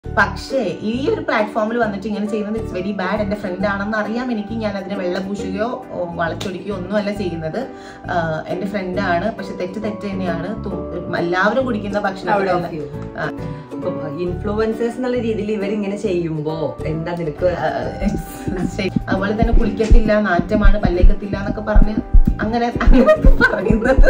പക്ഷേ ഈ ഒരു പ്ലാറ്റ്ഫോമിൽ വന്നിട്ട് ഇങ്ങനെ ചെയ്യുന്നത് ഇറ്റ്സ് വെരി ബാഡ്. എൻ്റെ ഫ്രണ്ട് ആണെന്ന് അറിയാം എനിക്ക്. ഞാൻ അതിനെ വെള്ളം പൂശുകയോ വളച്ചൊടിക്കുകയോ ഒന്നുമല്ല ചെയ്യുന്നത്. എൻ്റെ ഫ്രണ്ടാണ്. പക്ഷെ തെറ്റ് തന്നെയാണ്. എല്ലാവരും കുടിക്കുന്ന ഭക്ഷണം ഇൻഫ്ലുവൻസേഴ്സ് എന്നുള്ള രീതിയിൽ ഇവരിങ്ങനെ ചെയ്യുമ്പോ എന്താ നിനക്ക്? അതുപോലെ തന്നെ കുളിക്കത്തില്ല, നാറ്റമാണ്, പല്ലേക്കത്തില്ല എന്നൊക്കെ പറഞ്ഞ് അങ്ങനെ പറയുന്നത്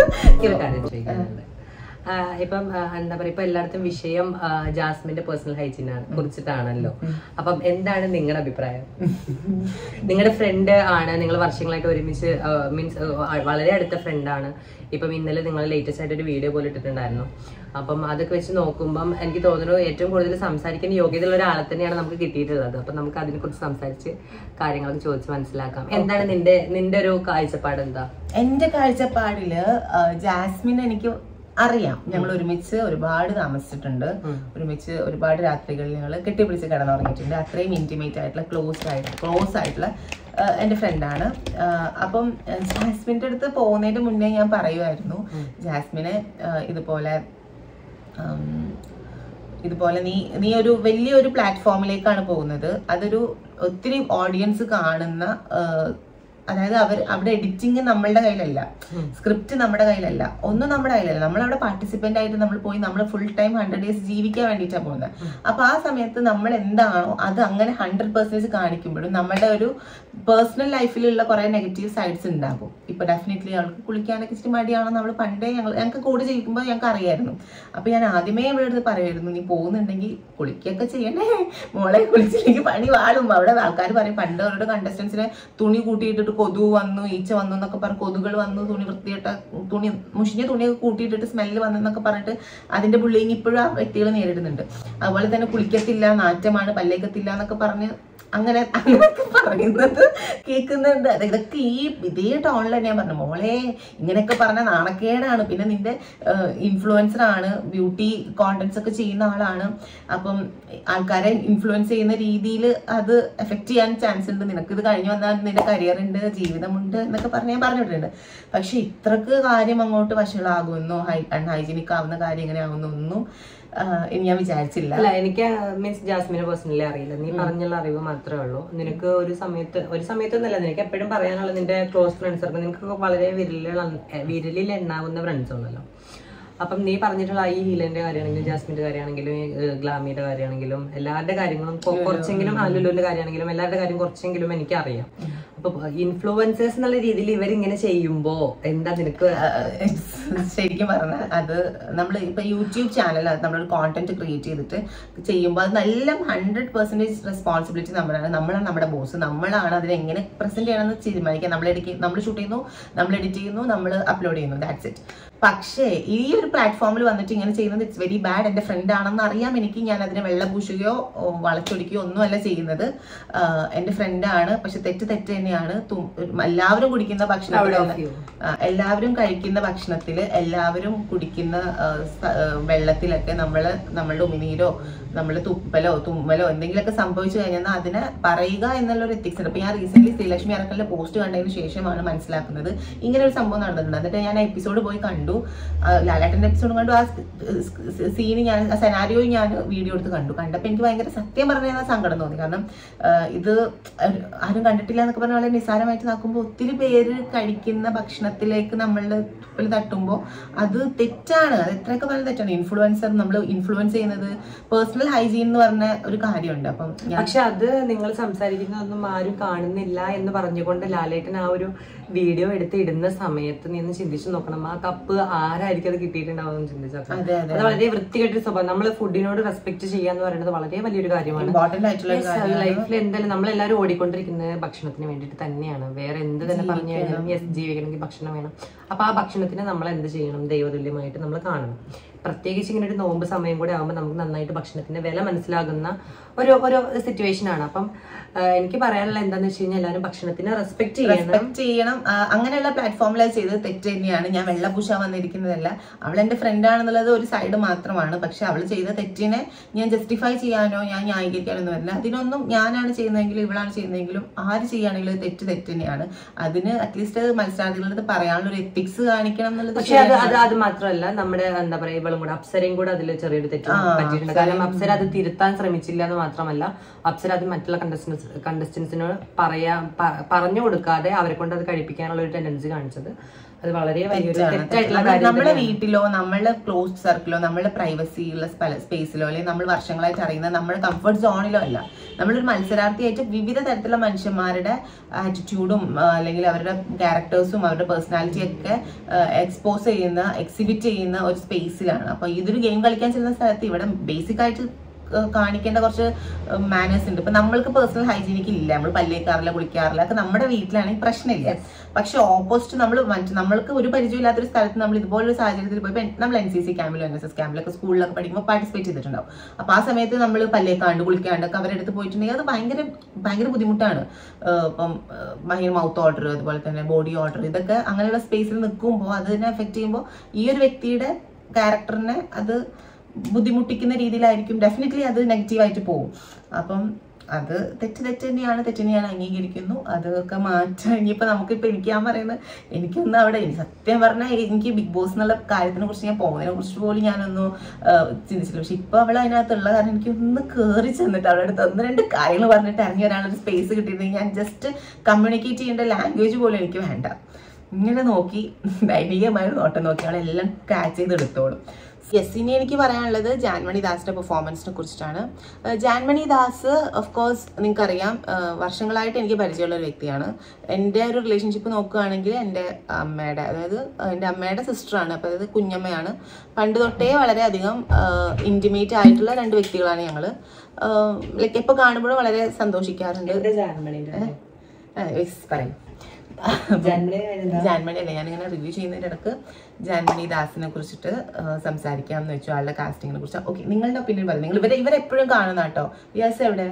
ഇപ്പം എന്താ പറയാ, ഇപ്പൊ എല്ലായിടത്തും വിഷയം ജാസ്മിന്റെ പേഴ്സണൽ ഹൈജീനെ കുറിച്ചിട്ടാണല്ലോ. അപ്പം എന്താണ് നിങ്ങളുടെ അഭിപ്രായം? നിങ്ങളുടെ ഫ്രണ്ട് ആണ്, നിങ്ങൾ വർഷങ്ങളായിട്ട് ഒരുമിച്ച് മീൻസ് വളരെ അടുത്ത ഫ്രണ്ടാണ്. ഇപ്പം ഇന്നലെ നിങ്ങൾ ലേറ്റസ്റ്റ് ആയിട്ട് ഒരു വീഡിയോ പോലെ ഇട്ടിട്ടുണ്ടായിരുന്നു. അപ്പം അതൊക്കെ വെച്ച് നോക്കുമ്പം എനിക്ക് തോന്നുന്നു ഏറ്റവും കൂടുതൽ സംസാരിക്കാൻ യോഗ്യതയുള്ള ഒരാളെ തന്നെയാണ് നമുക്ക് കിട്ടിയിട്ടുള്ളത്. അപ്പം നമുക്ക് അതിനെക്കുറിച്ച് സംസാരിച്ച് കാര്യങ്ങളൊക്കെ ചോദിച്ച് മനസ്സിലാക്കാം. എന്താണ് നിന്റെ ഒരു കാഴ്ചപ്പാട്? എന്താ എന്റെ കാഴ്ചപ്പാടില് ജാസ്മിൻ എനിക്ക് അറിയാം. ഞങ്ങൾ ഒരുമിച്ച് ഒരുപാട് താമസിച്ചിട്ടുണ്ട്. ഒരുമിച്ച് ഒരുപാട് രാത്രികളിൽ ഞങ്ങൾ കെട്ടിപ്പിടിച്ച് കിടന്നുറങ്ങിയിട്ടുണ്ട്. അത്രയും ഇന്റിമേറ്റ് ആയിട്ടുള്ള ക്ലോസ് ആയിട്ടുള്ള എൻ്റെ ഫ്രണ്ടാണ്. അപ്പം ജാസ്മിൻ്റെ അടുത്ത് പോകുന്നതിന് മുന്നേ ഞാൻ പറയുമായിരുന്നു, ജാസ്മിനെ ഇതുപോലെ നീ ഒരു വലിയൊരു പ്ലാറ്റ്ഫോമിലേക്കാണ് പോകുന്നത്. അതൊരു ഒത്തിരി ഓഡിയൻസ് കാണുന്ന, അതായത് അവിടെ എഡിറ്റിംഗ് നമ്മളുടെ കയ്യിലല്ല, സ്ക്രിപ്റ്റ് നമ്മുടെ കയ്യിലല്ല, ഒന്നും നമ്മുടെ കയ്യിലല്ല. നമ്മളവിടെ പാർട്ടിസിപ്പന്റ് ആയിട്ട് നമ്മൾ പോയി നമ്മൾ ഫുൾ ടൈം 100 days ജീവിക്കാൻ വേണ്ടിയിട്ടാണ് പോകുന്നത്. അപ്പൊ ആ സമയത്ത് നമ്മൾ എന്താണോ അത് അങ്ങനെ 100% കാണിക്കുമ്പോഴും നമ്മുടെ ഒരു പേഴ്സണൽ ലൈഫിലുള്ള കുറെ നെഗറ്റീവ് സൈഡ്സ് ഉണ്ടാകും. ഇപ്പൊ ഡെഫിനറ്റ്ലി അവൾക്ക് കുളിക്കാനൊക്കെ ഇച്ചിരി മടിയാണെന്ന് നമ്മൾ പണ്ടേ ഞങ്ങൾക്ക് കൂടെ ജീവിക്കുമ്പോൾ ഞങ്ങൾക്ക് അറിയായിരുന്നു. അപ്പൊ ഞാൻ ആദ്യമേ ഇവിടെ അടുത്ത് പറയുമായിരുന്നു, നീ പോകുന്നുണ്ടെങ്കിൽ കുളിക്കൊക്കെ ചെയ്യണേ മോളെ, കുളിച്ചില്ലെങ്കിൽ പണി വാടും. അവിടെ ആൾക്കാർ പറയും, പണ്ട് അവരുടെ കണ്ടസ്റ്റൻസിനെ തുണി കൂട്ടിയിട്ടിട്ട് കൊതു വന്നു, ഈച്ച വന്നു എന്നൊക്കെ പറഞ്ഞ്, കൊതുകൾ വന്നു, തുണി വൃത്തിയിട്ട മുഷിഞ്ഞ തുണിയൊക്കെ കൂട്ടിയിട്ടിട്ട് സ്മെല്ല് വന്നു എന്നൊക്കെ പറഞ്ഞിട്ട് അതിന്റെ ബുള്ളിങ് ഇപ്പോഴും ആ വ്യക്തികൾ നേരിടുന്നുണ്ട്. അതുപോലെ തന്നെ കുളിക്കത്തില്ല, നാറ്റമാണ്, പല്ലേക്കത്തില്ല എന്നൊക്കെ പറഞ്ഞ് അങ്ങനെ പറയുന്നത് കേൾക്കുന്നുണ്ട്. ഇതൊക്കെ ഇതേ ടോണിൽ ഞാൻ പറഞ്ഞു, മോളെ ഇങ്ങനെയൊക്കെ പറഞ്ഞ നാണക്കേടാണ്. പിന്നെ നിന്റെ ഇൻഫ്ലുവൻസർ ആണ്, ബ്യൂട്ടി കോണ്ടന്റ്സ് ഒക്കെ ചെയ്യുന്ന ആളാണ്. അപ്പം ആൾക്കാരെ ഇൻഫ്ലുവൻസ് ചെയ്യുന്ന രീതിയിൽ അത് എഫക്ട് ചെയ്യാൻ ചാൻസ് ഉണ്ട്. നിനക്കിത് കഴിഞ്ഞു വന്നാൽ നിന്റെ കരിയർ ഉണ്ട്, ജീവിതമുണ്ട് എന്നൊക്കെ പറഞ്ഞ് ഞാൻ പറഞ്ഞിട്ടുണ്ട്. പക്ഷെ ഇത്രക്ക് കാര്യം അങ്ങോട്ട് വഷളാകുമെന്നോ അൺഹൈജീനിക് ആവുന്ന കാര്യം എങ്ങനെ ആവുന്നൊന്നും ഞാൻ വിചാരിച്ചില്ല. അല്ല, എനിക്ക് മീൻസ് ജാസ്മിനെ പേഴ്സണലി അറിയില്ല. നീ പറഞ്ഞുള്ള അറിവ് മാത്രമേ ഉള്ളൂ. നിനക്ക് ഒരു സമയത്തൊന്നല്ല, നിനക്ക് എപ്പോഴും പറയാനുള്ള നിന്റെ ക്ലോസ് ഫ്രണ്ട്സ് ഒക്കെ നിനക്ക് വളരെ വിരലിൽ എണ്ണാവുന്ന ഫ്രണ്ട്സ് ഉണ്ടല്ലോ. അപ്പം നീ പറഞ്ഞിട്ടുള്ള ഈ ഹീലന്റെ കാര്യമാണെങ്കിലും ജാസ്മിന്റെ കാര്യമാണെങ്കിലും ഗ്ലാമിയുടെ കാര്യമാണെങ്കിലും എല്ലാവരുടെ കാര്യങ്ങളും കുറച്ചെങ്കിലും, ലുലുവിന്റെ കാര്യമാണെങ്കിലും എല്ലാവരുടെ കാര്യം കുറച്ചെങ്കിലും എനിക്കറിയാം. അപ്പൊ ഇൻഫ്ലുവൻസേഴ്സ് എന്നുള്ള രീതിയിൽ ഇവരിങ്ങനെ ചെയ്യുമ്പോ എന്താ നിനക്ക്? ശരിക്കും പറഞ്ഞാൽ അത് നമ്മൾ ഇപ്പൊ യൂട്യൂബ് ചാനൽ നമ്മളൊരു കോണ്ടന്റ് ക്രിയേറ്റ് ചെയ്തിട്ട് ചെയ്യുമ്പോൾ അത് നല്ല 100% റെസ്പോൺസിബിലിറ്റി നമ്മളാണ് നമ്മുടെ ബോസ്. നമ്മളാണ് അതിനെ എങ്ങനെ പ്രസന്റ് ചെയ്യണമെന്ന് തീരുമാനിക്കുക. നമ്മൾ ഷൂട്ട് ചെയ്യുന്നു, നമ്മൾ എഡിറ്റ് ചെയ്യുന്നു, നമ്മൾ അപ്ലോഡ് ചെയ്യുന്നു, ദാറ്റ്സ് ഇറ്റ്. പക്ഷേ ഈ ഒരു പ്ലാറ്റ്ഫോമിൽ വന്നിട്ട് ഇങ്ങനെ ചെയ്യുന്നത് ഇറ്റ്സ് വെരി ബാഡ്. എൻ്റെ ഫ്രണ്ട് ആണെന്ന് അറിയാം എനിക്ക്. ഞാൻ അതിനെ വെള്ളം പൂശുകയോ വളച്ചൊടിക്കുകയോ ഒന്നുമല്ല ചെയ്യുന്നത്. എൻ്റെ ഫ്രണ്ടാണ്. പക്ഷെ തെറ്റ് തന്നെയാണ്. എല്ലാവരും കുടിക്കുന്ന ഭക്ഷണത്തിൽ, എല്ലാവരും കഴിക്കുന്ന ഭക്ഷണത്തിൽ, എല്ലാവരും കുടിക്കുന്ന വെള്ളത്തിലൊക്കെ നമ്മളുടെ ഉമിനീരോ നമ്മൾ തുമ്മലോ എന്തെങ്കിലുമൊക്കെ സംഭവിച്ചു കഴിഞ്ഞാൽ അതിനെ പറയുക എന്നുള്ളൊരു എത്തിക്സ് ഉണ്ട്. അപ്പൊ ഞാൻ റീസെന്റ് ശ്രീലക്ഷ്മി അറക്കലിന്റെ പോസ്റ്റ് കണ്ടതിന് ശേഷമാണ് മനസ്സിലാക്കുന്നത് ഇങ്ങനെ ഒരു സംഭവം നടന്നിട്ടുണ്ട്. എന്നിട്ട് ഞാൻ എപ്പിസോഡ് പോയി കണ്ടു, ലാലേട്ടന്റെ എപ്പിസോഡ് കണ്ടു. ആ സീന് ഞാൻ, ആ സെനാരിയോ ഞാൻ വീഡിയോ എടുത്ത് കണ്ടപ്പോൾ എനിക്ക് ഭയങ്കര സത്യം പറഞ്ഞാൽ സങ്കടം തോന്നി. കാരണം ഇത് ആരും കണ്ടിട്ടില്ല എന്നൊക്കെ പറഞ്ഞാൽ വളരെ നിസ്സാരമായിട്ട് നോക്കുമ്പോൾ ഒത്തിരി പേര് കഴിക്കുന്ന ഭക്ഷണത്തിലേക്ക് നമ്മളുടെ തുപ്പൽ തട്ടുമ്പോൾ അത് തെറ്റാണ്. അത് എത്രയൊക്കെ പറഞ്ഞാൽ തെറ്റാണ്. ഇൻഫ്ലുവൻസർ നമ്മൾ ഇൻഫ്ലുവൻസ് ചെയ്യുന്നത് പേഴ്സണൽ ഹൈജീൻ എന്ന് പറഞ്ഞ ഒരു കാര്യമുണ്ട്. അപ്പം പക്ഷെ അത് നിങ്ങൾ സംസാരിക്കുന്നതൊന്നും ആരും കാണുന്നില്ല എന്ന് പറഞ്ഞുകൊണ്ട് ലാലേട്ടൻ ആ ഒരു വീഡിയോ എടുത്ത് ഇടുന്ന സമയത്ത് നീ ഒന്ന് ചിന്തിച്ചു നോക്കണം, ആ കപ്പ് ആരായിരിക്കും അത് കിട്ടിയിട്ടുണ്ടാവും ചിന്തിച്ചാൽ. അത് വളരെ വൃത്തികെട്ടൊരു സ്വഭാവം. നമ്മൾ ഫുഡിനോട് റെസ്പെക്ട് ചെയ്യാന്ന് പറയുന്നത് വളരെ വലിയൊരു കാര്യമാണ്. ലൈഫിൽ എന്തായാലും നമ്മളെല്ലാവരും ഓടിക്കൊണ്ടിരിക്കുന്നത് ഭക്ഷണത്തിന് വേണ്ടിയിട്ട് തന്നെയാണ്. വേറെ എന്ത് തന്നെ പറഞ്ഞു കഴിഞ്ഞാലും ജീവിക്കണമെങ്കിൽ ഭക്ഷണം വേണം. അപ്പൊ ആ ഭക്ഷണത്തിന് നമ്മൾ എന്ത് ചെയ്യണം? ദൈവതുല്യമായിട്ട് നമ്മൾ കാണണം. പ്രത്യേകിച്ച് ഇങ്ങനെ ഒരു നോമ്പ് സമയം കൂടെ ആകുമ്പോൾ നമുക്ക് നന്നായിട്ട് ഭക്ഷണത്തിന്റെ വില മനസ്സിലാകുന്ന ഒരു സിറ്റുവേഷൻ ആണ്. അപ്പം എനിക്ക് പറയാനുള്ള എന്താന്ന് വെച്ച് കഴിഞ്ഞാൽ എല്ലാവരും ഭക്ഷണത്തിന് റെസ്പെക്ട് ചെയ്യണം. അങ്ങനെയുള്ള പ്ലാറ്റ്ഫോമിൽ അത് ചെയ്തത് തെറ്റ് തന്നെയാണ്. ഞാൻ വെള്ളപൂശാൻ വന്നിരിക്കുന്നതല്ല. അവൾ എന്റെ ഫ്രണ്ട് ആണെന്നുള്ളത് ഒരു സൈഡ് മാത്രമാണ്. പക്ഷെ അവൾ ചെയ്ത തെറ്റിനെ ഞാൻ ജസ്റ്റിഫൈ ചെയ്യാനോ ഞാൻ ന്യായീകരിക്കാനോ വരില്ല. അതിനൊന്നും ഞാനാണ് ചെയ്യുന്നതെങ്കിലും ഇവളാണ് ചെയ്യുന്നതെങ്കിലും ആര് ചെയ്യുകയാണെങ്കിലും തെറ്റ് തന്നെയാണ്. അതിന് അറ്റ്ലീസ്റ്റ് മത്സരാർത്ഥികളുടെ പറയാനുള്ള ഒരു എത്തിക്സ് കാണിക്കണം എന്നുള്ളത്. പക്ഷെ അത് മാത്രമല്ല, നമ്മുടെ എന്താ പറയാ, ഇവളും കൂടെ അപ്സരയും കൂടെ അതിൽ ചെറിയൊരു തെറ്റ് പറ്റിയിട്ടുണ്ട്. കാരണം അപ്സര അത് തിരുത്താൻ ശ്രമിച്ചില്ല എന്ന് മാത്രമല്ല, അപ്സര അത് മറ്റുള്ള കണ്ടസ്റ്റൻസിനോട് പറഞ്ഞു കൊടുക്കാതെ അവരെ കൊണ്ട് അത് കഴിപ്പിക്കാനുള്ള ഒരു ടെൻഡൻസി കാണിച്ചത് അത് വളരെ വലിയൊരു തെറ്റായിട്ടുള്ള കാര്യം. നമ്മുടെ വീട്ടിലോ നമ്മളുടെ ക്ലോസ്ഡ് സർക്കിളോ നമ്മളുടെ പ്രൈവസി ഉള്ള സ്പേസിലോ അല്ലെങ്കിൽ നമ്മൾ വർഷങ്ങളായിട്ട് അറിയുന്ന നമ്മുടെ കംഫർട്ട് സോണിലോ അല്ല. നമ്മളൊരു മത്സരാർത്ഥിയായിട്ട് വിവിധ തരത്തിലുള്ള മനുഷ്യന്മാരുടെ ആറ്റിറ്റ്യൂഡും അല്ലെങ്കിൽ അവരുടെ ക്യാരക്ടേഴ്സും അവരുടെ പേഴ്സണാലിറ്റി ഒക്കെ എക്സിബിറ്റ് ചെയ്യുന്ന ഒരു സ്പേസിലാണ്. അപ്പൊ ഇതൊരു ഗെയിം കളിക്കാൻ ചെല്ലുന്ന സ്ഥലത്ത് ഇവിടെ ബേസിക് ആയിട്ട് കാണിക്കേണ്ട കുറച്ച് മാനേഴ്സ് ഉണ്ട്. ഇപ്പൊ നമ്മൾക്ക് പേഴ്സണൽ ഹൈജീനിക് ഇല്ല, നമ്മൾ പല്ലേക്കാറില്ല, കുളിക്കാറില്ല, ഒക്കെ നമ്മുടെ വീട്ടിലാണെങ്കിൽ പ്രശ്നമില്ല. പക്ഷെ ഓപ്പോസിറ്റ് നമ്മൾക്ക് ഒരു പരിചയമില്ലാത്തൊരു സ്ഥലത്ത് നമ്മൾ ഇതുപോലൊരു സാഹചര്യത്തിൽ പോയി നമ്മൾ NCC ക്യാമ്പിലും NSS ക്യാമ്പിലൊക്കെ സ്കൂളിലൊക്കെ പഠിക്കുമ്പോൾ പാർട്ടിസിപ്പേറ്റ് ചെയ്തിട്ടുണ്ടാവും. അപ്പൊ ആ സമയത്ത് നമ്മൾ പല്ലേക്കാണ്ട് കുളിക്കാണ്ടൊക്കെ അവരെടുത്ത് പോയിട്ടുണ്ടെങ്കിൽ അത് ഭയങ്കര ബുദ്ധിമുട്ടാണ്. ഇപ്പം ഭയങ്കര മൗത്ത് ഓർഡർ, അതുപോലെ തന്നെ ബോഡി ഓർഡർ, ഇതൊക്കെ അങ്ങനെയുള്ള സ്പേസിൽ നിൽക്കുമ്പോൾ അതിനെ എഫക്ട് ചെയ്യുമ്പോൾ ഈ ഒരു വ്യക്തിയുടെ ക്യാരക്ടറിനെ അത് ബുദ്ധിമുട്ടിക്കുന്ന രീതിയിലായിരിക്കും. ഡെഫിനറ്റ്ലി അത് നെഗറ്റീവായിട്ട് പോകും. അപ്പം അത് തെറ്റ് തന്നെയാണ് അംഗീകരിക്കുന്നു. അതൊക്കെ മാറ്റാൻ ഇനിയിപ്പോൾ നമുക്കിപ്പോൾ ഞാൻ പറയുന്നത് എനിക്കൊന്നും അവിടെ സത്യം പറഞ്ഞാൽ എനിക്ക് ബിഗ് ബോസ് എന്നുള്ള കാര്യത്തിനെ കുറിച്ച് ഞാൻ പോകുന്നതിനെ കുറിച്ച് പോലും ഞാനൊന്നും ചിന്തിച്ചില്ല. പക്ഷെ ഇപ്പോൾ അവൾ അതിനകത്തുള്ള കാരണം എനിക്കൊന്ന് കയറി ചെന്നിട്ട് അവളുടെ അടുത്ത് 1-2 കാര്യങ്ങൾ പറഞ്ഞിട്ട് ഇറങ്ങി വരാനൊരു സ്പേസ് കിട്ടിയിരുന്നെങ്കിൽ ഞാൻ ജസ്റ്റ് കമ്മ്യൂണിക്കേറ്റ് ചെയ്യേണ്ട ലാംഗ്വേജ് പോലും എനിക്ക് വേണ്ട. ഇങ്ങനെ നോക്കി ദൈനികമായ നോട്ടം നോക്കി അവളെല്ലാം ക്യാച്ച് ചെയ്തെടുത്തോളും. യെസ്, ഇനി എനിക്ക് പറയാനുള്ളത് ജാൻമണി ദാസിന്റെ പെർഫോമൻസിനെ കുറിച്ചിട്ടാണ്. ജാൻമണി ദാസ് ഓഫ് കോഴ്സ് നിങ്ങൾക്കറിയാം, വർഷങ്ങളായിട്ട് എനിക്ക് പരിചയമുള്ള ഒരു വ്യക്തിയാണ്. എൻ്റെ ഒരു റിലേഷൻഷിപ്പ് നോക്കുകയാണെങ്കിൽ എൻ്റെ അമ്മയുടെ സിസ്റ്ററാണ്. അപ്പോൾ അതായത് കുഞ്ഞമ്മയാണ്. പണ്ട് തൊട്ടേ വളരെയധികം ഇൻറ്റിമേറ്റ് ആയിട്ടുള്ള 2 വ്യക്തികളാണ് ഞങ്ങൾ. ലൈക്ക് എപ്പോൾ കാണുമ്പോഴും വളരെ സന്തോഷിക്കാറുണ്ട്. പറയും ജാൻമണി അല്ലേ, ഞാനിങ്ങനെ റിവ്യൂ ചെയ്യുന്നതിൻ്റെ ഇടക്ക് ജാൻമണി ദാസിനെ കുറിച്ചിട്ട് സംസാരിക്കാം എന്ന് വെച്ചു, ആളുടെ കാസ്റ്റിങ്ങിനെ കുറിച്ച്. ഓക്കെ, നിങ്ങളുടെ ഒപ്പീനിയൻ പറയും. നിങ്ങൾ ഇവരെപ്പോഴും കാണുന്ന കേട്ടോ. യെസ്, എവിടെ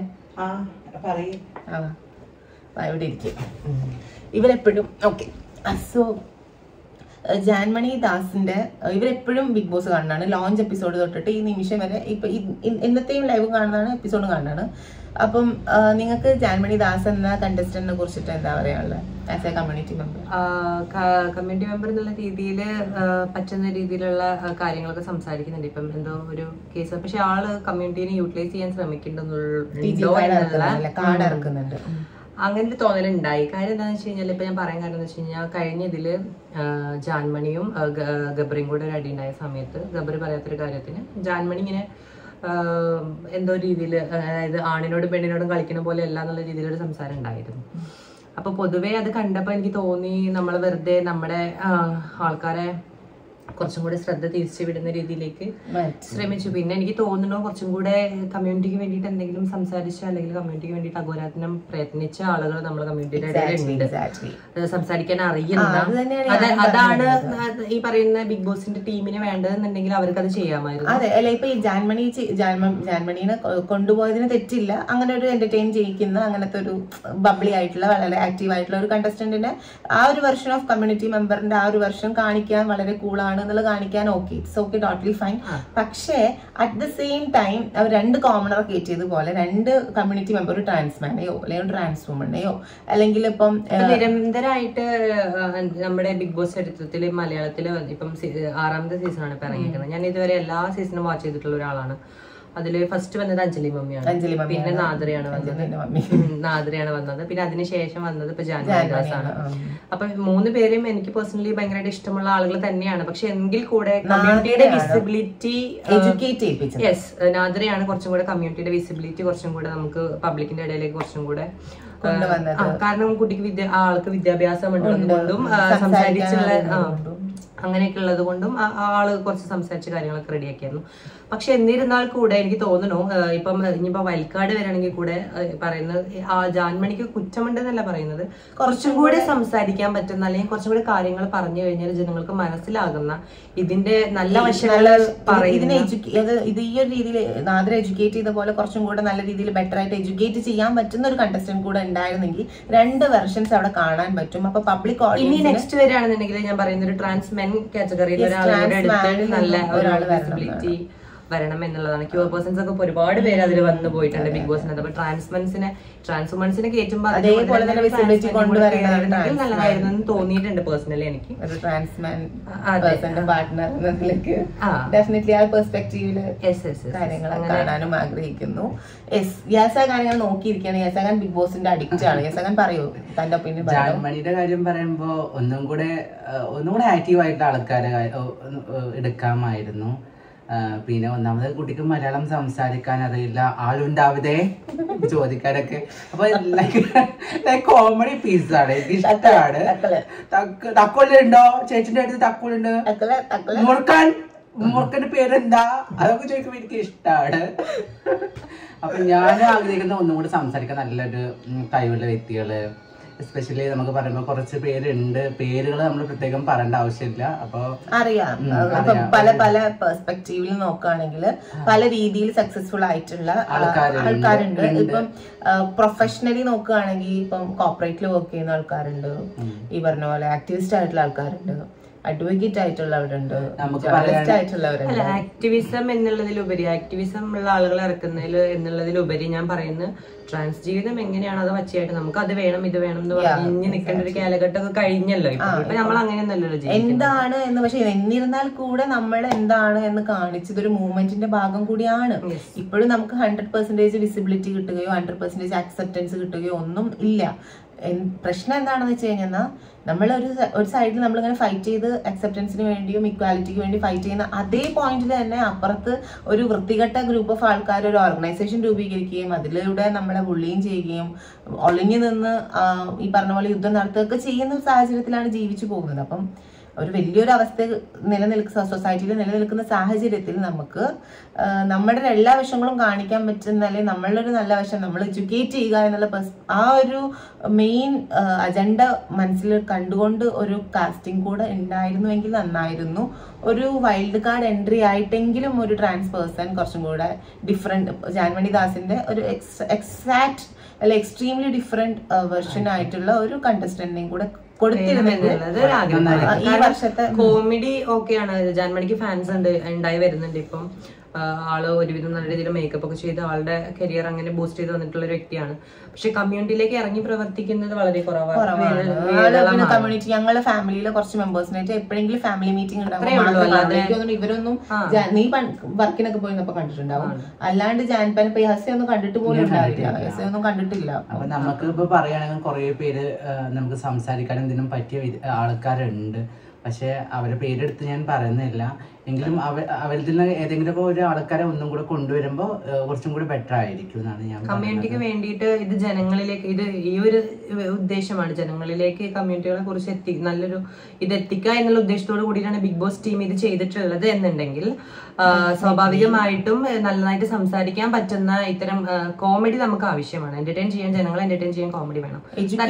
ഇവിടെ ഇരിക്കും ഇവരെപ്പോഴും. ഓക്കെ, സോ ജാൻമണി ദാസിന്റെ ഇവരെപ്പോഴും ബിഗ് ബോസ് കാണുന്നതാണ്. ലോഞ്ച് എപ്പിസോഡ് തൊട്ടിട്ട് ഈ നിമിഷം വരെ ഇപ്പൊ ഇന്നത്തെയും ലൈവും കാണുന്നതാണ്, എപ്പിസോഡും കാണുന്നതാണ്. അപ്പം നിങ്ങൾക്ക് ജാൻമണി ദാസ് എന്ന കണ്ടസ്റ്റന്റിനെ കുറിച്ചിട്ട് എന്താ പറയാനുള്ളത് as a community member? Community member എന്നുള്ള രീതിയിൽ പറ്റുന്ന രീതിയിലുള്ള കാര്യങ്ങളൊക്കെ സംസാരിക്കുന്നുണ്ട്. ഇപ്പം എന്തോ ഒരു കേസ്, പക്ഷെ ആള് കമ്മ്യൂണിറ്റിനെ യൂട്ടിലൈസ് ചെയ്യാൻ ശ്രമിക്കുന്നുണ്ടോ അങ്ങനെ ഒരു തോന്നലുണ്ടായി. കാര്യം എന്താണെന്ന് വെച്ച് കഴിഞ്ഞാൽ ഇപ്പൊ ഞാൻ പറയാൻ കാരണം എന്ന് വെച്ച് കഴിഞ്ഞാൽ കഴിഞ്ഞ ഇതില് ജാൻമണിയും ഗബ്രിയും കൂടെ ഒരു അടി ഉണ്ടായ സമയത്ത് ഗബ്രി പറയാത്തൊരു കാര്യത്തിന് ജാൻമണി ഇങ്ങനെ എന്തോ രീതിയിൽ, അതായത് ആണിനോടും പെണ്ണിനോടും കളിക്കുന്ന പോലെ അല്ല എന്നുള്ള രീതിയിലൊരു സംസാരം ഉണ്ടായിരുന്നു. അപ്പൊ പൊതുവെ അത് കണ്ടപ്പോ എനിക്ക് തോന്നി നമ്മൾ വെറുതെ നമ്മുടെ ആൾക്കാരെ കുറച്ചും കൂടെ ശ്രദ്ധ തിരിച്ചു വിടുന്ന രീതിയിലേക്ക് ശ്രമിച്ചു. പിന്നെ എനിക്ക് തോന്നുന്നു കുറച്ചും കൂടെ കമ്മ്യൂണിറ്റിക്ക് വേണ്ടിയിട്ട് എന്തെങ്കിലും സംസാരിച്ച അല്ലെങ്കിൽ കമ്മ്യൂണിറ്റിക്ക് വേണ്ടിയിട്ട് അഘോരാത്രം പ്രയത്നിച്ച ആളുകൾ നമ്മുടെ കമ്മ്യൂണിറ്റിയുടെ ഇടയിലുണ്ട്, സംസാരിക്കാൻ അറിയുന്ന. അതാണ് ഈ പറയുന്ന ബിഗ് ബോസിന്റെ ടീമിന് വേണ്ടതെന്നുണ്ടെങ്കിൽ അവർക്ക് അത് ചെയ്യാമായിരുന്നു. അതെ, അല്ല ഇപ്പൊ ഈ ജാൻമണീനെ കൊണ്ടുപോയതിന് തെറ്റില്ല. അങ്ങനെ ഒരു എന്റർടൈൻ ചെയ്യിക്കുന്ന അങ്ങനത്തെ ഒരു ബബ്ലി ആയിട്ടുള്ള വളരെ ആക്റ്റീവ് ആയിട്ടുള്ള ഒരു കണ്ടസ്റ്റന്റിന്റെ ആ ഒരു വെർഷൻ ഓഫ് കമ്മ്യൂണിറ്റി മെമ്പറിന്റെ ആ ഒരു വെർഷൻ കാണിക്കാൻ വളരെ കൂളാണ് എന്നുള്ളത് കാണിക്കാൻ okay, it's okay, totally fine. പക്ഷേ അറ്റ് ദ സെയിം ടൈം അവർ 2 കോമണർ കയറ്റിയതുപോലെ 2 കമ്മ്യൂണിറ്റി മെമ്പർ, ഒരു ട്രാൻസ്മാനെയോ അല്ലെങ്കിൽ ഒരു ട്രാൻസ് വുമണെയോ അല്ലെങ്കിൽ ഇപ്പം നിരന്തരമായിട്ട് നമ്മുടെ ബിഗ് ബോസ് ചരിത്രത്തില് മലയാളത്തില് ഇപ്പം 6ാമത്തെ സീസണാണ് ഇപ്പൊ ഇറങ്ങിയിരിക്കുന്നത്. ഞാൻ ഇതുവരെ എല്ലാ സീസണും വാച്ച് ചെയ്തിട്ടുള്ള ഒരാളാണ്. അതില് ഫസ്റ്റ് വന്നത് അഞ്ജലി മമ്മിയാണ്, പിന്നെ നാദ്രയാണ് വന്നത്, പിന്നെ അതിനുശേഷം വന്നത് ഇപ്പൊ ജാൻമണി ദാസാണ്. അപ്പൊ 3 പേരും എനിക്ക് പേഴ്സണലി ഭയങ്കരമായിട്ട് ഇഷ്ടമുള്ള ആളുകൾ തന്നെയാണ്. പക്ഷെ എങ്കിൽ കൂടെ കമ്മ്യൂണിറ്റിയുടെ വിസിബിലിറ്റി യെസ്, നാദ്രയാണ് കുറച്ചും കൂടെ കമ്മ്യൂണിറ്റിയുടെ വിസിബിലിറ്റി കുറച്ചും കൂടെ നമുക്ക് പബ്ലിക്കിന്റെ ഇടയിലേക്ക് കുറച്ചും കൂടെ, കാരണം കുട്ടിക്ക് ആൾക്ക് വിദ്യാഭ്യാസം ഉള്ളതുകൊണ്ടും സംസാരിച്ചുള്ള അങ്ങനെയൊക്കെ ഉള്ളത് കൊണ്ടും ആള് കുറച്ച് സംസാരിച്ച കാര്യങ്ങളൊക്കെ റെഡിയാക്കിയായിരുന്നു. പക്ഷെ എന്നിരുന്നാൽ കൂടെ എനിക്ക് തോന്നുന്നു ഇപ്പം ഇനിയിപ്പോ വയൽക്കാട് വരികയാണെങ്കിൽ കൂടെ പറയുന്നത് ആ ജാൻമണിക്ക് കുറ്റമുണ്ടെന്നല്ല പറയുന്നത്, കുറച്ചും കൂടെ സംസാരിക്കാൻ പറ്റുന്ന അല്ലെങ്കിൽ കുറച്ചും കൂടെ കാര്യങ്ങൾ പറഞ്ഞു കഴിഞ്ഞാൽ ജനങ്ങൾക്ക് മനസ്സിലാകുന്ന ഇതിന്റെ നല്ല വശങ്ങൾ ഇത് ഈ ഒരു രീതിയിൽ നാദര എഡ്യൂക്കേറ്റ് ചെയ്ത പോലെ കുറച്ചും കൂടെ നല്ല രീതിയിൽ ബെറ്റർ ആയിട്ട് എഡ്യൂക്കേറ്റ് ചെയ്യാൻ പറ്റുന്ന ഒരു കണ്ടസ്റ്റന്റ് കൂടെ ഉണ്ടായിരുന്നെങ്കിൽ 2 വെർഷൻസ് അവിടെ കാണാൻ പറ്റും. അപ്പൊ പബ്ലിക് ഇനി നെക്സ്റ്റ് വരികയാണെന്നുണ്ടെങ്കിൽ ഞാൻ പറയുന്ന ഒരു ട്രാൻസ് മെൻ കാറ്റഗറിയിൽ ഒരാളുടെ അടുത്ത് നല്ല ഒരാൾ വിസിബിലിറ്റി വരണം എന്നുള്ളതാണ്. ക്യൂർ പേഴ്സൺസ് ഒക്കെ ഒരുപാട് പേര് അതിൽ വന്നു പോയിട്ടുണ്ട് ബിഗ് ബോസിനകത്ത്. അപ്പൊ ട്രാൻസ്വുമൻസിനെ കയറ്റുമ്പോൾ നല്ലതായിരുന്നു എന്ന് തോന്നിയിട്ടുണ്ട് പേഴ്സണലി എനിക്ക്. കാണാനും ആഗ്രഹിക്കുന്നു. യാസാഖാൻ നോക്കിയിരിക്കുകയാണ്. യാസാഖാൻ ബിഗ് ബോസിന്റെ അഡിക്റ്റ് ആണ്. യാസാഖാൻ പറയൂ തന്റെ ഒപ്പീനിയൻ. ജാൻമണിയുടെ കാര്യം പറയുമ്പോ ഒന്നും കൂടെ ആക്റ്റീവ് ആയിട്ട് ആൾക്കാരെ എടുക്കാമായിരുന്നു. പിന്നെ ഒന്നാമത് കുട്ടിക്ക് മലയാളം സംസാരിക്കാൻ അറിയില്ല, ആളുണ്ടാവതേ ചോദിക്കാനൊക്കെ. അപ്പൊ കോമഡി പീസാണ്, എനിക്ക് ഇഷ്ടമാണ്. തക്കോലുണ്ടോ ചേച്ചിന്റെ അടുത്ത്? തക്കോലുണ്ട്. മുറുക്കന്റെ പേരെന്താ? അതൊക്കെ ചോദിക്കുമ്പോ എനിക്ക് ഇഷ്ടമാണ്. അപ്പൊ ഞാൻ ആഗ്രഹിക്കുന്ന ഒന്നും കൂടി സംസാരിക്കാൻ നല്ലൊരു കഴിവുള്ള വ്യക്തികള്, എസ്പെഷ്യലി നമുക്ക് പറയുമ്പോ കുറച്ച് പേരുണ്ട്. പേരുകൾ നമ്മൾ പ്രത്യേകം പറയേണ്ട ആവശ്യമില്ല. അപ്പൊ അറിയാം, പല പല പെർസ്പെക്റ്റീവിൽ നോക്കുകയാണെങ്കിൽ പല രീതിയിൽ സക്സസ്ഫുൾ ആയിട്ടുള്ള ആൾക്കാരുണ്ട്. ഇപ്പം പ്രൊഫഷണലി നോക്കുകയാണെങ്കിൽ ഇപ്പം കോർപ്പറേറ്റിൽ വർക്ക് ചെയ്യുന്ന ആൾക്കാരുണ്ട്, ഈ പറഞ്ഞ പോലെ ആക്ടിവിസ്റ്റ് ആയിട്ടുള്ള ആൾക്കാരുണ്ട്, അഡ്വക്കേറ്റ് ആയിട്ടുള്ളവരുണ്ട്, ജേർണലിസ്റ്റ് ആയിട്ടുള്ളവരുണ്ട്. ആക്ടിവിസം എന്നുള്ളതിലുപരി, ആക്ടിവിസം ഉള്ള ആളുകളെ ഇറക്കുന്നതിൽ എന്നുള്ളതിലുപരി ഞാൻ പറയുന്നത് ട്രാൻസ് ജീവിതം എങ്ങനെയാണ് അത് വച്ചായിട്ട് നമുക്ക് അത് വേണം ഇത് വേണം എന്ന് പറഞ്ഞ് നിൽക്കേണ്ട ഒരു കാലഘട്ടമൊക്കെ കഴിഞ്ഞല്ലോ. ഇപ്പൊ നമ്മൾ അങ്ങനെയൊന്നല്ലല്ലോ എന്താണ് എന്ന്. പക്ഷെ എന്നിരുന്നാൽ കൂടെ നമ്മൾ എന്താണ് എന്ന് കാണിച്ചതൊരു മൂവ്മെന്റിന്റെ ഭാഗം കൂടിയാണ്. ഇപ്പോഴും നമുക്ക് 100% വിസിബിലിറ്റി കിട്ടുകയോ 100% അക്സെപ്റ്റൻസ് കിട്ടുകയോ ഒന്നും ഇല്ല. പ്രശ്നം എന്താണെന്ന് വെച്ച് കഴിഞ്ഞാൽ നമ്മൾ ഒരു സൈഡിൽ നമ്മളിങ്ങനെ ഫൈറ്റ് ചെയ്ത് അക്സെപ്റ്റൻസിന് വേണ്ടിയും ഇക്വാലിറ്റിക്ക് വേണ്ടി ഫൈറ്റ് ചെയ്യുന്ന അതേ പോയിന്റിൽ തന്നെ അപ്പുറത്ത് ഒരു വൃത്തികെട്ട ഗ്രൂപ്പ് ഓഫ് ആൾക്കാർ ഒരു ഓർഗനൈസേഷൻ രൂപീകരിക്കുകയും അതിലൂടെ നമ്മളെ ബുള്ളിയും ചെയ്യുകയും ഒളിഞ്ഞു നിന്ന് ഈ പറഞ്ഞ പോലെ യുദ്ധം നടത്തുകയൊക്കെ ചെയ്യുന്ന സാഹചര്യത്തിലാണ് ജീവിച്ചു പോകുന്നത്. അപ്പം ഒരു വലിയൊരു അവസ്ഥ സൊസൈറ്റിയിൽ നിലനിൽക്കുന്ന സാഹചര്യത്തിൽ നമുക്ക് നമ്മുടെ എല്ലാ വശങ്ങളും കാണിക്കാൻ പറ്റുന്ന, അല്ലെങ്കിൽ നമ്മളൊരു നല്ല വശം നമ്മൾ എഡ്യൂക്കേറ്റ് ചെയ്യുക എന്നുള്ള ആ ഒരു മെയിൻ അജണ്ട മനസ്സിൽ കണ്ടുകൊണ്ട് ഒരു കാസ്റ്റിംഗ് കൂടെ ഉണ്ടായിരുന്നുവെങ്കിൽ നന്നായിരുന്നു. ഒരു വൈൽഡ് കാർഡ് എൻട്രി ആയിട്ടെങ്കിലും ഒരു ട്രാൻസ് പേഴ്സൺ കുറച്ചും കൂടെ ഡിഫറെന്റ്, ജാൻമണി ദാസിന്റെ ഒരു എക്സാക്ട് അല്ല എക്സ്ട്രീംലി ഡിഫറെന്റ് വെർഷൻ ആയിട്ടുള്ള ഒരു കണ്ടസ്റ്റന്റിനെയും കൂടെ ഈ വർഷത്തെ കോമഡി ഓക്കെയാണ്. ജാൻമണിക്ക് ഫാൻസ് ഉണ്ടായി വരുന്നുണ്ട്. ഇപ്പം ആള് ഒരുവിധം നല്ല രീതിയിൽ മേക്കപ്പ് ഒക്കെ ചെയ്ത് ആളുടെ കരിയർ അങ്ങനെ ബൂസ്റ്റ് ചെയ്ത് വന്നിട്ടുള്ള ഒരു വ്യക്തിയാണ്. പക്ഷെ കമ്മ്യൂണിറ്റിയിലേക്ക് ഇറങ്ങി പ്രവർത്തിക്കുന്നത് വളരെ കുറവാണ്. കമ്മ്യൂണിറ്റി ഞങ്ങളുടെ ഫാമിലിയിലെ കുറച്ച് മെമ്പേഴ്സിനായിട്ട് എപ്പോഴെങ്കിലും ഫാമിലി മീറ്റിംഗ് ഉണ്ടാവും. ഇവരൊന്നും നീ വർക്കിനൊക്കെ പോയിന്നപ്പോ കണ്ടിട്ടുണ്ടാവും. അല്ലാണ്ട് ജാൻപൻ ഇപ്പൊ ഹസ്യൊന്നും കണ്ടിട്ട് പോലും ഉണ്ടാവില്ല. ഹസ്യൊന്നും കണ്ടിട്ടില്ല. അപ്പൊ നമുക്ക് ഇപ്പൊ പറയുകയാണെങ്കിൽ കുറെ പേര് നമുക്ക് സംസാരിക്കാനും ഇതിനും പറ്റിയ ആൾക്കാരുണ്ട്. പക്ഷെ അവരുടെ പേരെടുത്ത് ഞാൻ പറയുന്നില്ല. എങ്കിലും അവരിൽ നിന്ന് ഏതെങ്കിലും ഒരു ആൾക്കാരെ ഒന്നും കൂടെ കൊണ്ടുവരുമ്പോൾ കുറച്ചും കൂടി ബെറ്റർ ആയിരിക്കും എന്നാണ് ഞാൻ. കമ്മ്യൂണിറ്റിക്ക് വേണ്ടിയിട്ട് ഇത് ജനങ്ങളിലേക്ക്, ഇത് ഈ ഒരു ഉദ്ദേശമാണ്, ജനങ്ങളിലേക്ക് കമ്മ്യൂണിറ്റികളെ കുറിച്ച് നല്ലൊരു ഇത് എത്തിക്കുക എന്നുള്ള ഉദ്ദേശത്തോട് കൂടിയിട്ടാണ് ബിഗ് ബോസ് ടീം ഇത് ചെയ്തിട്ടുള്ളത് എന്നുണ്ടെങ്കിൽ സ്വാഭാവികമായിട്ടും നന്നായിട്ട് സംസാരിക്കാൻ പറ്റുന്ന ഇത്തരം കോമഡി നമുക്ക് ആവശ്യമാണ്. എന്റർടൈൻ ചെയ്യാൻ, ജനങ്ങളെ എന്റർടൈൻ ചെയ്യാൻ കോമഡി വേണം.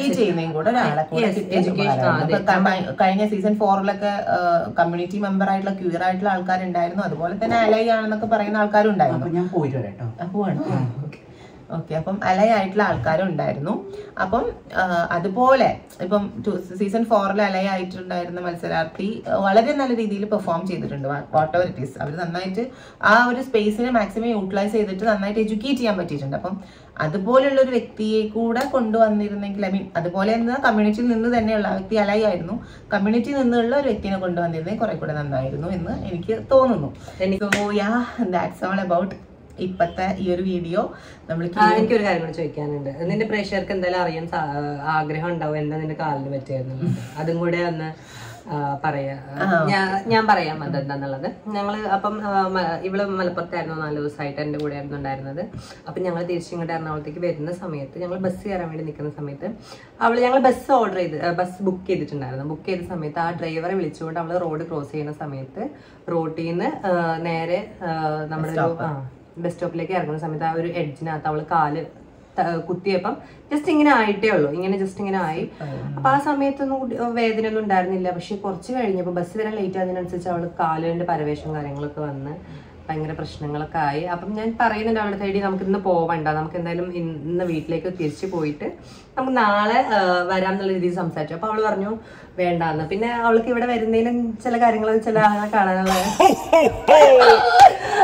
കഴിഞ്ഞ സീസൺ 4-ലൊക്കെ കമ്മ്യൂണിറ്റി മെമ്പർ ആയിട്ടുള്ള ക്യൂർ ആയിട്ടുള്ള ആൾക്കാരുണ്ടായിരുന്നു. അതുപോലെ തന്നെ അലൈ ആണെന്നൊക്കെ പറയുന്ന ആൾക്കാരും ഉണ്ടായിരുന്നു. ഓക്കെ, അപ്പം അലൈ ആയിട്ടുള്ള ആൾക്കാരും ഉണ്ടായിരുന്നു. അപ്പം അതുപോലെ ഇപ്പം സീസൺ 4-ൽ അലൈ ആയിട്ടുണ്ടായിരുന്ന മത്സരാർത്ഥി വളരെ നല്ല രീതിയിൽ പെർഫോം ചെയ്തിട്ടുണ്ട്. വാട്ട് എവർ ഇറ്റ് ഈസ്, അവർ നന്നായിട്ട് ആ ഒരു സ്പേസിനെ മാക്സിമം യൂട്ടിലൈസ് ചെയ്തിട്ട് നന്നായിട്ട് എഡ്യൂക്കേറ്റ് ചെയ്യാൻ പറ്റിയിട്ടുണ്ട്. അപ്പം അതുപോലെയുള്ള ഒരു വ്യക്തിയെ കൂടെ കൊണ്ടുവന്നിരുന്നെങ്കിൽ, ഐ മീൻ അതുപോലെ കമ്മ്യൂണിറ്റിയിൽ നിന്ന് തന്നെയുള്ള വ്യക്തി അലൈ ആയിരുന്നു, കമ്മ്യൂണിറ്റിയിൽ നിന്നുള്ള ഒരു വ്യക്തിനെ കൊണ്ടുവന്നിരുന്നെങ്കിൽ കുറെ കൂടെ നന്നായിരുന്നു എന്ന് എനിക്ക് തോന്നുന്നു. ദാറ്റ്സ് ഓൾ അബൌട്ട് ഇപ്പത്തെ ഈ ഒരു വീഡിയോ. എനിക്കൊരു കാര്യം കൂടെ ചോദിക്കാനുണ്ട്. നിന്റെ പ്രേക്ഷകർക്ക് എന്തായാലും അറിയാൻ ആഗ്രഹം ഉണ്ടാവും എന്താ നിന്റെ കാലിന് പറ്റിയായിരുന്നു. അതും കൂടെ ഒന്ന് പറയാ. ഞാൻ പറയാം അതെന്താന്നുള്ളത്. ഞങ്ങള് അപ്പം ഇവള് മലപ്പുറത്തായിരുന്നു 4 ദിവസമായിട്ട് എൻ്റെ കൂടെ ആയിരുന്നു ഉണ്ടായിരുന്നത്. അപ്പം ഞങ്ങൾ തിരിച്ചിങ്ങോട്ട് എറണാകുളത്തേക്ക് വരുന്ന സമയത്ത് ഞങ്ങൾ ബസ് കയറാൻ വേണ്ടി നിൽക്കുന്ന സമയത്ത് ഞങ്ങൾ ബസ് ബുക്ക് ചെയ്തിട്ടുണ്ടായിരുന്നു. ബുക്ക് ചെയ്ത സമയത്ത് ആ ഡ്രൈവറെ വിളിച്ചുകൊണ്ട് അവള് റോഡ് ക്രോസ് ചെയ്യുന്ന സമയത്ത് റോഡിൽ നിന്ന് നേരെ നമ്മുടെ ബസ് സ്റ്റോപ്പിലേക്ക് ഇറങ്ങുന്ന സമയത്ത് ആ ഒരു എഡ്ജിനകത്ത് അവള് കാല് കുത്തിയപ്പം ജസ്റ്റ് ഇങ്ങനെ ആയിട്ടേ ഉള്ളൂ, ഇങ്ങനെ ജസ്റ്റ് ഇങ്ങനെ ആയി. അപ്പൊ ആ സമയത്തൊന്നും വേദന ഒന്നും ഉണ്ടായിരുന്നില്ല. പക്ഷെ കുറച്ച് കഴിഞ്ഞപ്പോൾ ബസ് വരാൻ ലേറ്റ് ആയതിനനുസരിച്ച് അവള് കാലിന്റെ പരവേഷം കാര്യങ്ങളൊക്കെ വന്ന് ഭയങ്കര പ്രശ്നങ്ങളൊക്കെ ആയി. അപ്പം ഞാൻ പറയുന്നുണ്ട് അവളുടെ തേടി നമുക്ക് ഇന്ന് പോവണ്ട, നമുക്ക് എന്തായാലും ഇന്ന് വീട്ടിലേക്ക് തിരിച്ചു പോയിട്ട് നമുക്ക് നാളെ വരാം എന്നുള്ള രീതിയിൽ സംസാരിച്ചു. അപ്പൊ അവള് പറഞ്ഞു വേണ്ടാന്ന്. പിന്നെ അവൾക്ക് ഇവിടെ വരുന്നതിലും ചില കാര്യങ്ങൾ ചില കാണാനുള്ള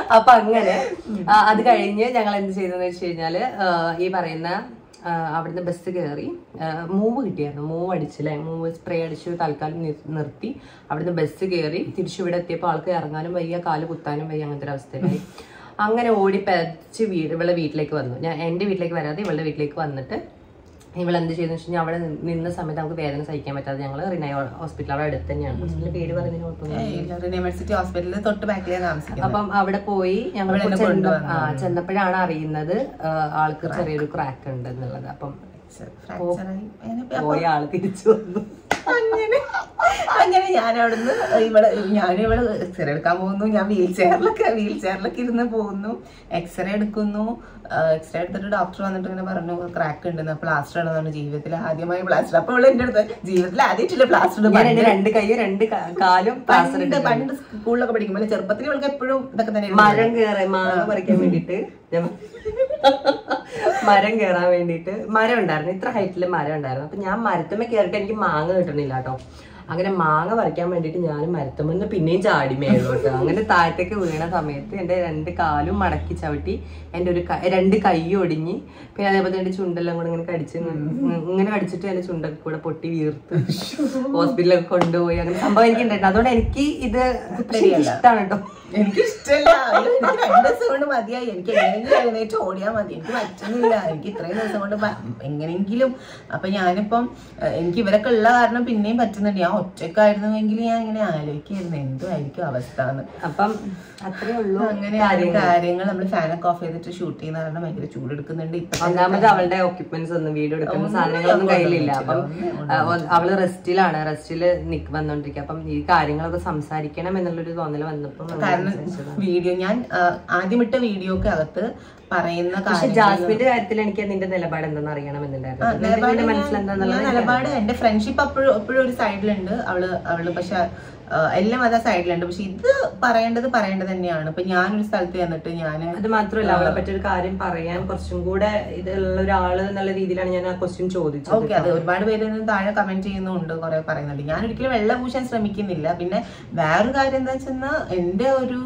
അപ്പൊ അങ്ങനെ അത് കഴിഞ്ഞ് ഞങ്ങൾ എന്ത് ചെയ്തെന്ന് വെച്ച് കഴിഞ്ഞാല് ഈ പറയുന്ന അവിടുന്ന് ബസ് കയറി മൂവ് കിട്ടിയായിരുന്നു, മൂവ് അടിച്ചില്ലേ, മൂവ് സ്പ്രേ അടിച്ചു തൽക്കാലം നിർത്തി. അവിടുന്ന് ബസ് കയറി തിരിച്ചു ഇവിടെ എത്തിയപ്പോൾ ആൾക്ക് ഇറങ്ങാനും വയ്യ, കാല് കുത്താനും വയ്യ, അങ്ങനത്തെ ഒരു അവസ്ഥയിലായി. അങ്ങനെ ഓടി പതിച്ച് ഇവളുടെ വീട്ടിലേക്ക് വന്നു. ഞാൻ എൻ്റെ വീട്ടിലേക്ക് വരാതെ ഇവളുടെ വീട്ടിലേക്ക് വന്നിട്ട് ഇവളെന്ത് ചെയ്തെന്ന് വെച്ച് കഴിഞ്ഞാൽ അവിടെ നിന്ന സമയത്ത് നമുക്ക് വേദന സഹിക്കാൻ പറ്റാതെ ഞങ്ങൾ റിനൈ ഹോസ്പിറ്റൽ അവിടെ അടുത്ത് തന്നെയാണ്, ഹോസ്പിറ്റലിന്റെ പേര് പറയുന്നതിന് കുഴപ്പമൊന്നുമില്ല. അപ്പം അവിടെ പോയി ഞങ്ങൾ ചെന്നപ്പോഴാണ് അറിയുന്നത് ആൾക്ക് ചെറിയൊരു ക്രാക്ക് ഉണ്ട് എന്നുള്ളത്. അപ്പം പോയ ആള് തിരിച്ചു വന്നു. അങ്ങനെ ഞാൻ അവിടുന്ന് ഞാനിവിടെ എക്സ്റേ എടുക്കാൻ പോകുന്നു. ഞാൻ വീൽ ചെയറിലൊക്കെ ഇരുന്ന് പോകുന്നു. എക്സ്റേ എടുക്കുന്നു. എക്സ്റേ എടുത്തിട്ട് ഡോക്ടർ വന്നിട്ട് ഇങ്ങനെ പറഞ്ഞു ക്രാക്ക് ഉണ്ടെന്ന്. പ്ലാസ്റ്റർ ആണെന്നാണ് ജീവിതത്തിൽ ആദ്യമായി പ്ലാസ്റ്റർ. അപ്പൊ അവള് എന്റെ അടുത്ത് ജീവിതത്തിൽ ആദ്യമായിട്ടില്ല പ്ലാസ്റ്റർ. 2 കൈയും 2 കാലും പണ്ട് സ്കൂളിലൊക്കെ പഠിക്കുമ്പോൾ ചെറുപ്പത്തിൽ ഇവൾക്ക് എപ്പോഴും ഇതൊക്കെ തന്നെ. മരം കയറി മാങ്ങ പറിക്കാൻ വേണ്ടിട്ട് മരം കയറാൻ വേണ്ടിട്ട് മരം ഉണ്ടായിരുന്നു, ഇത്ര ഹൈറ്റില് മരം ഉണ്ടായിരുന്നു. അപ്പൊ ഞാൻ മരത്തുമ്മ കയറിയിട്ട് എനിക്ക് മാങ്ങ കിട്ടണില്ല കേട്ടോ. അങ്ങനെ മാങ്ങ പറിക്കാൻ വേണ്ടിട്ട് ഞാനും മരത്തുമെന്ന് പിന്നെയും ചാടി മേലോട്ട്. അങ്ങനെ താഴത്തേക്ക് വീണ സമയത്ത് എന്റെ 2 കാലും മടക്കി ചവിട്ടി, എന്റെ 2 കൈ ഒടിഞ്ഞ്, പിന്നെ അതേപോലെ എന്റെ ചുണ്ടെല്ലാം കൂടെ ഇങ്ങനെ കടിച്ച് ഇങ്ങനെ കടിച്ചിട്ട് എന്റെ ചുണ്ടൊക്കെ കൂടെ പൊട്ടി വീർത്ത് ഹോസ്പിറ്റലൊക്കെ കൊണ്ടുപോയി. അങ്ങനെ സംഭവം എനിക്ക് ഉണ്ടായിരുന്നു. അതുകൊണ്ട് എനിക്ക് ഇത് ഇഷ്ടമാണ് കേട്ടോ. എനിക്കിഷ്ടല്ല. എനിക്ക് 2 ദിവസം കൊണ്ട് മതിയായി. എനിക്ക് എങ്ങനെയെങ്കിലും എഴുന്നേറ്റ് ഓടിയാൽ മതി. എനിക്ക് പറ്റുന്നില്ല. എനിക്ക് ഇത്രയും ദിവസം കൊണ്ട് എങ്ങനെയെങ്കിലും. അപ്പൊ ഞാനിപ്പം എനിക്ക് ഇവരൊക്കെ ഉള്ള കാരണം പിന്നെയും പറ്റുന്നുണ്ട്. ഞാൻ ഒറ്റക്കായിരുന്നുവെങ്കിൽ ഞാൻ ഇങ്ങനെ ആലോചിക്കായിരുന്നു എന്തായിരിക്കും അവസ്ഥ എന്ന്. അപ്പം അത്രേ ഉള്ളൂ. അങ്ങനെ കാര്യങ്ങൾ നമ്മൾ ഫാനൊക്കെ ഓഫ് ചെയ്തിട്ട് ഷൂട്ട് ചെയ്യുന്ന കാരണം ഭയങ്കര ചൂടെടുക്കുന്നുണ്ട്. ഒന്നാമത് അവളുടെ ഓക്യുപ്മെന്റ്സ് ഒന്നും വീഡിയോ എടുക്കുന്ന സാധനങ്ങളൊന്നും കയ്യിലില്ല. അപ്പം അവള് റെസ്റ്റിലാണ്, റെസ്റ്റില് വന്നോണ്ടിരിക്കുക. അപ്പം ഈ കാര്യങ്ങളൊക്കെ സംസാരിക്കണം എന്നുള്ളൊരു തോന്നല് വന്നപ്പോൾ വീഡിയോ ഞാൻ ആദ്യം ഇട്ട വീഡിയോക്ക് അകത്ത് പറയുന്ന ജാസ്മിന്റെ കാര്യത്തിൽ എനിക്ക് നിന്റെ നിലപാട് എന്താണെന്ന് അറിയണമെന്നുണ്ടായിരുന്നു. നിലപാട് എന്റെ ഫ്രണ്ട്ഷിപ്പ് എപ്പോഴും ഒരു സൈഡിലുണ്ട്. അവള് പക്ഷെ എല്ലാം അതാ സൈഡിലുണ്ട്. പക്ഷെ ഇത് പറയേണ്ടത് തന്നെയാണ്. ഇപ്പൊ ഞാനൊരു സ്ഥലത്ത് ചെന്നിട്ട് അത് മാത്രമല്ല അവളെ പറ്റിയൊരു കാര്യം പറയാൻ കുറച്ചും കൂടെ ഇതുള്ള ഒരാള് എന്നുള്ള രീതിയിലാണ് ഞാൻ ആ ക്വസ്റ്റ്യൻ ചോദിച്ചത്. ഓക്കെ, അത് ഒരുപാട് പേര് താഴെ കമന്റ് ചെയ്യുന്നുണ്ട്, കുറെ പറയുന്നുണ്ട്. ഞാൻ ഒരിക്കലും വെള്ള പൂശാൻ ശ്രമിക്കുന്നില്ല. പിന്നെ വേറൊരു കാര്യം എന്താ വെച്ചാൽ എന്റെ ഒരു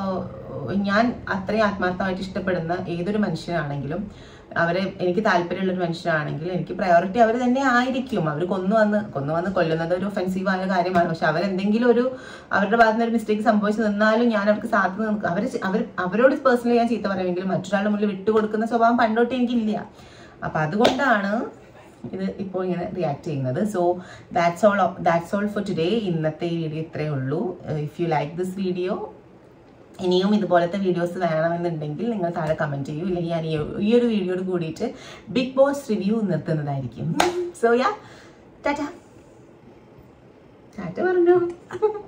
ഞാൻ അത്രയും ആത്മാർത്ഥമായിട്ട് ഇഷ്ടപ്പെടുന്ന ഏതൊരു മനുഷ്യനാണെങ്കിലും അവരെ എനിക്ക് താല്പര്യമുള്ളൊരു മനുഷ്യനാണെങ്കിൽ എനിക്ക് പ്രയോറിറ്റി അവർ തന്നെ ആയിരിക്കും. അവർ കൊന്നു വന്ന് കൊല്ലുന്നത് ഒരു ഒഫെൻസീവായ കാര്യമാണ്. പക്ഷെ അവരെന്തെങ്കിലും അവരുടെ ഭാഗത്ത് നിന്ന് ഒരു മിസ്റ്റേക്ക് സംഭവിച്ചു നിന്നാലും ഞാൻ അവർക്ക് സാധ്യത നിൽക്കും. അവരോട് പേഴ്സണലി ഞാൻ ചീത്ത പറയുമെങ്കിലും മറ്റൊരാളുടെ മുന്നിൽ വിട്ടുകൊടുക്കുന്ന സ്വഭാവം പണ്ടോട്ട് എനിക്കില്ല. അപ്പൊ അതുകൊണ്ടാണ് ഇത് ഇപ്പോൾ ഇങ്ങനെ റിയാക്ട് ചെയ്യുന്നത്. So that's all for today. ഇന്നത്തെ വീഡിയോ ഇത്രയേ ഉള്ളൂ. If you like this video, ഇനിയും ഇതുപോലത്തെ വീഡിയോസ് വേണമെന്നുണ്ടെങ്കിൽ നിങ്ങൾ താഴെ കമന്റ് ചെയ്യൂ. ഇല്ലെങ്കിൽ ഞാൻ ഈ ഒരു വീഡിയോയോട് കൂടിയിട്ട് ബിഗ് ബോസ് റിവ്യൂ നിർത്തുന്നതായിരിക്കും. സോ യാ, ടാറ്റ പറഞ്ഞു.